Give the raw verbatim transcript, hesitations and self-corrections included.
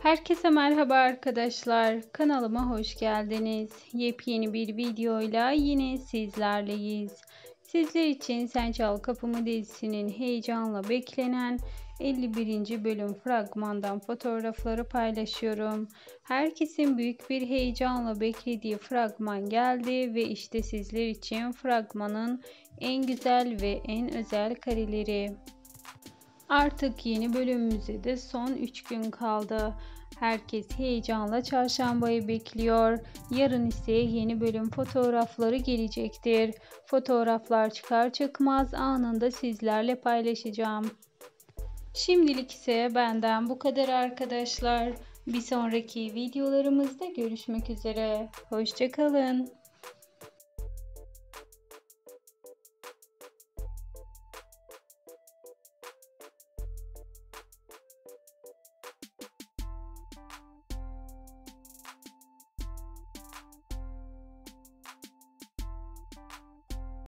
Herkese merhaba arkadaşlar. Kanalıma hoş geldiniz. Yepyeni bir videoyla yine sizlerleyiz. Sizler için Sen Çal Kapımı dizisinin heyecanla beklenen elli birinci bölüm fragmandan fotoğrafları paylaşıyorum. Herkesin büyük bir heyecanla beklediği fragman geldi ve işte sizler için fragmanın en güzel ve en özel kareleri. Artık yeni bölümümüze de son üç gün kaldı. Herkes heyecanla çarşambayı bekliyor. Yarın ise yeni bölüm fotoğrafları gelecektir. Fotoğraflar çıkar çıkmaz anında sizlerle paylaşacağım. Şimdilik ise benden bu kadar arkadaşlar. Bir sonraki videolarımızda görüşmek üzere. Hoşça kalın.